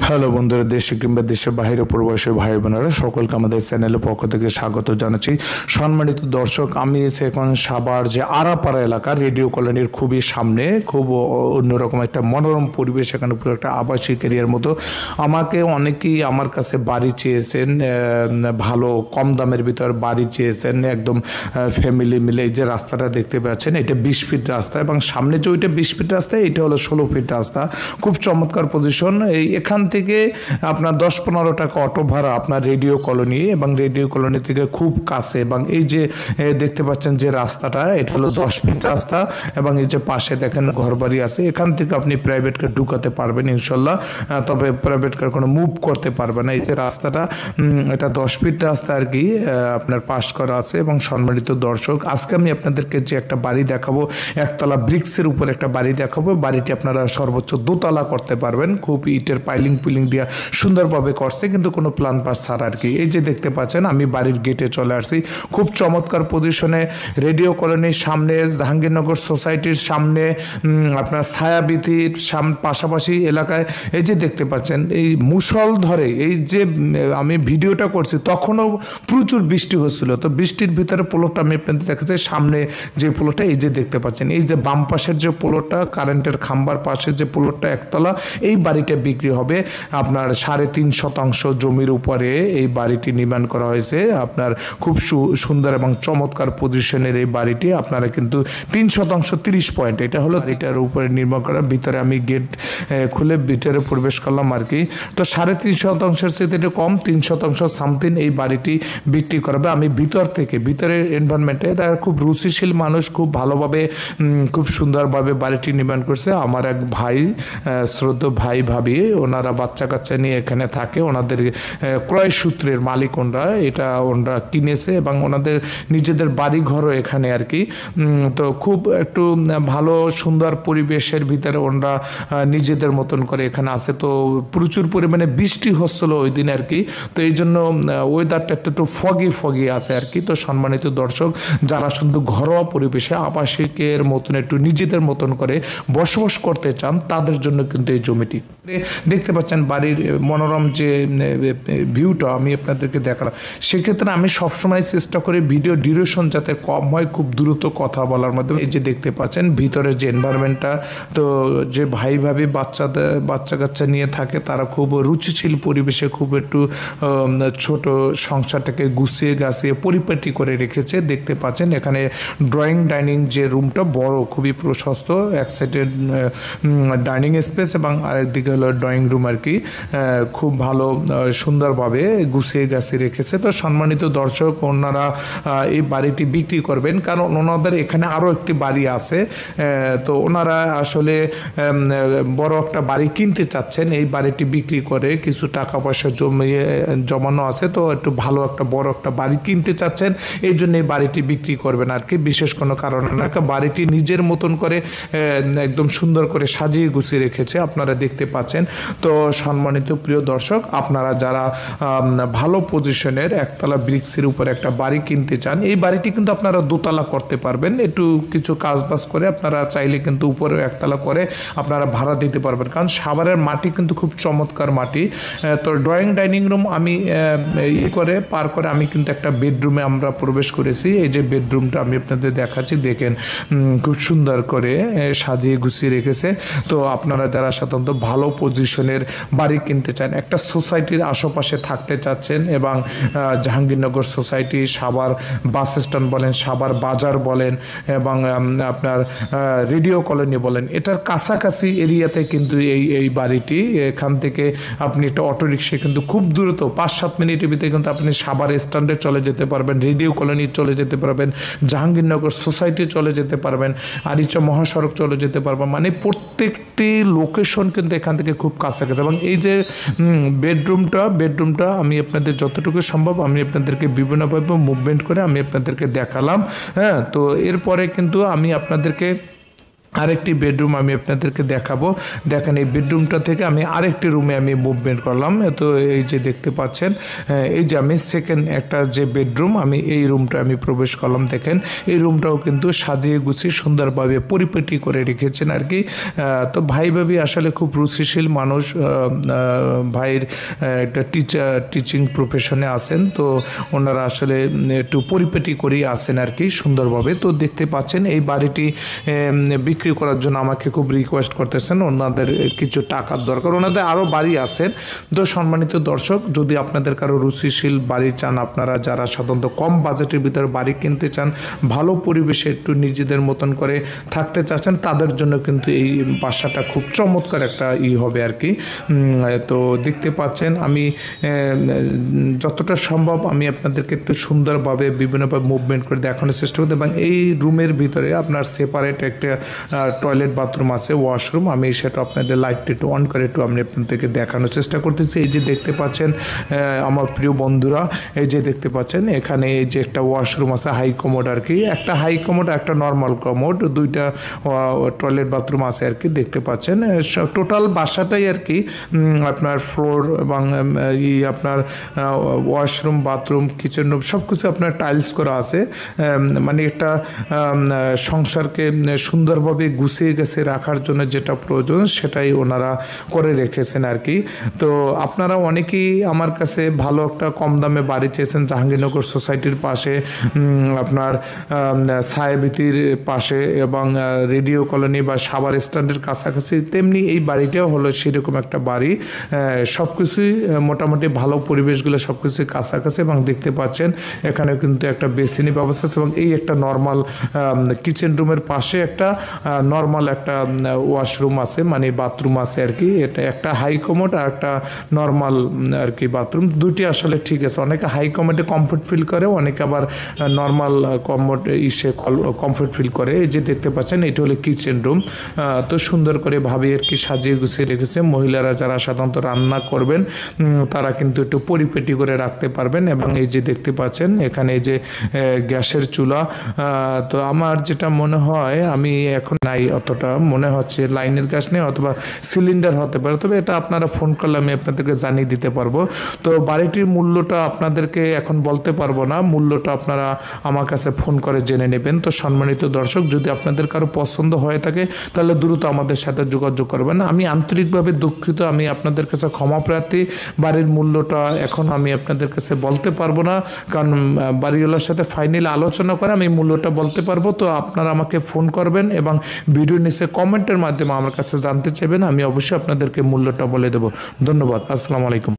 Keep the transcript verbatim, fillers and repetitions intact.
Hello বন্ধুরা, দেশে কিংবা দেশের বাইরে প্রবাসী ভাই বোনেরা সকলকে আমাদের চ্যানেলের পক্ষ থেকে স্বাগত জানাচ্ছি। সম্মানিত দর্শক, আমি এসে এখন সাভার যে আরাপাড়া এলাকা রেডিও কলোনির খুবই সামনে, খুব অন্যরকম একটা মনোরম পরিবেশ, এখানে পুরো একটা আবাসিক এরিয়ার মতো। আমাকে অনেকেই আমার কাছে বাড়ি চেয়েছেন, ভালো কম দামের ভিতর বাড়ি চেয়েছেন, একদম ফ্যামিলি মিলে। এই যে রাস্তাটা দেখতে পাচ্ছেন, এটা বিশ ফিট রাস্তা এবং সামনে যে ওইটা বিশ ফিট রাস্তা, এটা হলো ষোলো ফিট রাস্তা। খুব চমৎকার পজিশন। এই এখান থেকে আপনার দশ পনেরো টাকা অটো ভাড়া আপনার রেডিও কলোনি, এবং রেডিও কলোনি থেকে খুব কাছে। এবং এই যে দেখতে পাচ্ছেন যে রাস্তাটা, এটা হলো দশ ফিট রাস্তা এবং এই যে পাশে দেখেন ঘরবাড়ি আছে। এখান থেকে আপনি প্রাইভেট কার ঢুকাতে পারবেন ইনশাল্লাহ, তবে প্রাইভেট কার কোনো মুভ করতে পারবে না। এই যে রাস্তাটা, এটা দশ ফিট রাস্তা আর কি আপনার পাশ করা আছে। এবং সম্মানিত দর্শক, আজকে আমি আপনাদেরকে যে একটা বাড়ি দেখাবো, একতলা ব্রিক্সের উপর একটা বাড়ি দেখাবো। বাড়িটি আপনারা সর্বোচ্চ দোতলা করতে পারবেন, খুব ইটের পাইলিং পিলিং দিয়া সুন্দরভাবে করছে, কিন্তু কোনো প্ল্যান পাস ছাড়া আর কি। এই যে দেখতে পাচ্ছেন, আমি বাড়ির গেটে চলে আসছি, খুব চমৎকার পজিশনে, রেডিও কলোনির সামনে, জাহাঙ্গীরনগর সোসাইটির সামনে, আপনার ছায়াবীথির সামনে পাশাপাশি এলাকায়। এই যে দেখতে পাচ্ছেন, এই মুষল ধরে, এই যে আমি ভিডিওটা করছি তখনও প্রচুর বৃষ্টি হচ্ছিল, তো বৃষ্টির ভিতরে পোলোটা আমি আপনাদের দেখাচ্ছি। সামনে যে পোলোটা, এই যে দেখতে পাচ্ছেন, এই যে বাম পাশের যে পোলোটা, কারেন্টের খাম্বার পাশে যে পোলোটা একতলা, এই বাড়িটা বিক্রি হবে আপনার সাড়ে তিন শতাংশ জমির উপরে এই বাড়িটি নির্মাণ করা হয়েছে। আপনার খুব সুন্দর এবং চমৎকার পজিশনের এই বাড়িটি আপনারা কিন্তু তিন শতাংশ তিরিশ পয়েন্ট, এটা হলো এটার উপরে নির্মাণ করা। ভিতরে আমি গেট খুলে ভিতরে প্রবেশ করলাম আর কি। তো সাড়ে তিন শতাংশের চেয়ে কম, তিন শতাংশ সামথিং এই বাড়িটি বিক্রি করবে। আমি ভিতর থেকে, ভিতরের এনভায়রনমেন্টে, এরা খুব রুচিশীল মানুষ, খুব ভালোভাবে খুব সুন্দরভাবে বাড়িটি নির্মাণ করছে। আমার এক ভাই, শ্রদ্ধেয় ভাই ভাবি, ওনারা বাচ্চা কাচ্চা নিয়ে এখানে থাকে, ওনাদের ক্রয় সূত্রের মালিক ওনরা, এটা ওনরা কিনেছে এবং ওনাদের নিজেদের বাড়ি ঘরও এখানে আর কি। তো খুব একটু ভালো সুন্দর পরিবেশের ভিতরে ওনরা নিজেদের মতন করে এখানে আছে। তো প্রচুর পরিমাণে বৃষ্টি হচ্ছিল ওই দিন আর কি, তো এই জন্য ওয়েদারটা একটু একটু ফগি ফগি আছে আর কি। তো সম্মানিত দর্শক, যারা শুধু ঘরোয়া পরিবেশে আবাসিকের মতন একটু নিজেদের মতন করে বসবাস করতে চান, তাদের জন্য কিন্তু এই জমিটি দেখতে পাচ্ছেন। বাড়ির মনোরম যে ভিউটা আমি আপনাদেরকে দেখালাম, সেক্ষেত্রে আমি সবসময় চেষ্টা করি ভিডিও ডিউরেশন যাতে কম হয়, খুব দ্রুত কথা বলার মাধ্যমে। এই যে দেখতে পাচ্ছেন ভিতরের যে এনভায়রনমেন্টটা, তো যে ভাই ভাবি বাচ্চাদের বাচ্চা কাচ্চা নিয়ে থাকে, তারা খুব রুচিশীল পরিবেশে খুব একটু ছোট সংসারটাকে গুছিয়ে গাছিয়ে পরিপাটি করে রেখেছে। দেখতে পাচ্ছেন এখানে ড্রয়িং ডাইনিং যে রুমটা বড়, খুবই প্রশস্ত, এক সাইডে ডাইনিং স্পেস এবং আরেকদিকে হলো ড্রয়িং রুম আর কি। খুব ভালো সুন্দরভাবে গুছিয়ে গাছিয়ে রেখেছে। তো সম্মানিত দর্শক, ওনারা এই বাড়িটি বিক্রি করবেন, কারণ ওনাদের এখানে আরও একটি বাড়ি আছে। তো ওনারা আসলে বড় একটা বাড়ি কিনতে চাচ্ছেন, এই বাড়িটি বিক্রি করে কিছু টাকা পয়সা জমিয়ে জমানো আছে, তো একটু ভালো একটা বড় একটা বাড়ি কিনতে চাচ্ছেন, এই জন্য এই বাড়িটি বিক্রি করবেন আর কি। বিশেষ কোনো কারণ না, বাড়িটি নিজের মতন করে একদম সুন্দর করে সাজিয়ে গুছিয়ে রেখেছে, আপনারা দেখতে পাচ্ছেন। তো সম্মানিত প্রিয় দর্শক, আপনারা যারা ভালো পজিশনের একতলা ব্রিক্সের উপর একটা বাড়ি কিনতে চান, এই বাড়িটি কিন্তু আপনারা দোতলা করতে পারবেন। একটু কিছু কাজ বাজ করে আপনারা চাইলে কিন্তু উপরে একতলা করে আপনারা ভাড়া দিতে পারবেন, কারণ সাভারের মাটি কিন্তু খুব চমৎকার মাটি। তো ড্রয়িং ডাইনিং রুম আমি ই করে পার করে আমি কিন্তু একটা বেডরুমে আমরা প্রবেশ করেছি। এই যে বেডরুমটা আমি আপনাদের দেখাচ্ছি, দেখেন খুব সুন্দর করে সাজিয়ে গুছিয়ে রেখেছে। তো আপনারা যারা সাধারণত ভালো পজিশনের বাড়ি কিনতে চান, একটা সোসাইটির আশেপাশে থাকতে চাচ্ছেন, এবং Jahangirnagar society, Savar bus stand বলেন, সাভার বাজার বলেন, এবং আপনার রেডিও কলোনি বলেন, এটার কাছাকাছি এরিয়াতে কিন্তু এই এই বাড়িটি। এখান থেকে আপনি একটা অটোরিক্সায় কিন্তু খুব দ্রুত পাঁচ সাত মিনিটের ভিতরে কিন্তু আপনি সাভার স্ট্যান্ডে চলে যেতে পারবেন, রেডিও কলোনি চলে যেতে পারবেন, জাহাঙ্গীরনগর সোসাইটি চলে যেতে পারবেন, আরিচা মহাসড়ক চলে যেতে পারবেন। মানে প্রত্যেকটি লোকেশন কিন্তু এখান থেকে খুব কাছাকাছি। এবং এই যে বেডরুমটা বেডরুমটা আমি আপনাদের যতটুকু সম্ভব আমি আপনাদেরকে বিভিন্নভাবে মুভমেন্ট করে আমি আপনাদেরকে দেখালাম। হ্যাঁ, তো এরপরে কিন্তু আমি আপনাদেরকে আরেকটি বেডরুম আমি আপনাদেরকে দেখাবো। দেখেন এই বেডরুমটা থেকে আমি আরেকটি রুমে আমি মুভমেন্ট করলাম। তো এই যে দেখতে পাচ্ছেন, এই যে আমি সেকেন্ড একটা যে বেডরুম আমি এই রুমটা আমি প্রবেশ করলাম। দেখেন এই রুমটাও কিন্তু সাজিয়ে গুছিয়ে সুন্দরভাবে পরিপাটি করে রেখেছেন আর কি। তো ভাই ভাবি আসলে খুব রুচিশীল মানুষ। ভাইয়ের একটা টিচার টিচিং প্রফেশনে আছেন, তো ওনারা আসলে একটু পরিপাটি করেই আসেন আর কি সুন্দরভাবে। তো দেখতে পাচ্ছেন এই বাড়িটি বিক্রি করার জন্য আমাকে খুব রিকোয়েস্ট করতেছেন, ওনাদের কিছু টাকার দরকার, ওনাদের আরও বাড়ি আছেন। তো সম্মানিত দর্শক, যদি আপনাদের কারো রুচিশীল বাড়ি চান, আপনারা যারা সাধারণত কম বাজেটের ভিতরে বাড়ি কিনতে চান, ভালো পরিবেশে একটু নিজেদের মতন করে থাকতে চাচ্ছেন, তাদের জন্য কিন্তু এই বাসাটা খুব চমৎকার একটা ই হবে আর কি। তো দেখতে পাচ্ছেন আমি যতটা সম্ভব আমি আপনাদেরকে একটু সুন্দরভাবে বিভিন্নভাবে মুভমেন্ট করে দেখানোর চেষ্টা করতে, এবং এই রুমের ভিতরে আপনার সেপারেট একটা টয়লেট বাথরুম আছে, ওয়াশরুম। আমি সেটা আপনাদের লাইটটা একটু অন করে একটু আমি আপনাদেরকে দেখানোর চেষ্টা করতেছি। এই যে দেখতে পাচ্ছেন আমার প্রিয় বন্ধুরা, এই যে দেখতে পাচ্ছেন এখানে এই যে একটা ওয়াশরুম আছে, হাই কমোড আর কি, একটা হাই কমোড একটা নর্মাল কমোড, দুইটা টয়লেট বাথরুম আছে আর কি। দেখতে পাচ্ছেন টোটাল বাসাটাই আর কি আপনার ফ্লোর এবং ই আপনার ওয়াশরুম, বাথরুম, কিচেন রুম সব কিছু আপনার টাইলস করা আছে। মানে একটা সংসারকে সুন্দরভাবে গুছিয়ে গেছে রাখার জন্য যেটা প্রয়োজন সেটাই ওনারা করে রেখেছেন আর কি। তো আপনারা অনেকেই আমার কাছে ভালো একটা কম দামে বাড়ি চেয়েছেন জাহাঙ্গীরনগর সোসাইটির পাশে, আপনার সাহেবিতির পাশে এবং রেডিও কলোনি বা সাভার স্ট্যান্ডের কাছাকাছি, তেমনি এই বাড়িটাও হলো সেরকম একটা বাড়ি। সব কিছুই মোটামুটি ভালো পরিবেশগুলো সব কিছুই কাছাকাছি, এবং দেখতে পাচ্ছেন এখানে কিন্তু একটা বেসিনি ব্যবস্থা আছে, এবং এই একটা নর্মাল কিচেন রুমের পাশে একটা নর্মাল একটা ওয়াশরুম আছে, মানে বাথরুম আছে আর কি। এটা একটা হাই কমোড আর একটা নর্মাল আর কি বাথরুম, দুটি আসলে ঠিক আছে। অনেকে হাই কমোডে কমফোর্ট ফিল করে, অনেকে আবার নর্মাল কমোড ইসে কমফোর্ট ফিল করে। এই যে দেখতে পাচ্ছেন এটা হলো কিচেন রুম। তো সুন্দর করে ভাবে আর কি সাজিয়ে গুছিয়ে রেখেছে। মহিলারা যারা সাধারণত রান্না করবেন তারা কিন্তু একটু পরিপেটি করে রাখতে পারবেন। এবং এই যে দেখতে পাচ্ছেন এখানে এই যে গ্যাসের চুলা, তো আমার যেটা মনে হয়, আমি এখন নাই অতটা মনে হচ্ছে লাইনের গ্যাস নেই অথবা সিলিন্ডার হতে পারে, তবে এটা আপনারা ফোন করলে আমি আপনাদেরকে জানিয়ে দিতে পারবো। তো বাড়িটির মূল্যটা আপনাদেরকে এখন বলতে পারবো না, মূল্যটা আপনারা আমার কাছে ফোন করে জেনে নেবেন। তো সম্মানিত দর্শক, যদি আপনাদের কারো পছন্দ হয়ে থাকে তাহলে দ্রুত আমাদের সাথে যোগাযোগ করবেন। আমি আন্তরিকভাবে দুঃখিত, আমি আপনাদের কাছে ক্ষমা প্রার্থী। বাড়ির মূল্যটা এখন আমি আপনাদের কাছে বলতে পারবো না, কারণ বাড়িওয়ালার সাথে ফাইনাল আলোচনা করে আমি মূল্যটা বলতে পারবো। তো আপনারা আমাকে ফোন করবেন এবং ভিডিও নিচে কমেন্টের মাধ্যমে আমার কাছে জানতে চাইবেন, আমি অবশ্যই আপনাদেরকে মূল্যটা বলে দেবো। ধন্যবাদ, আসসালামু আলাইকুম।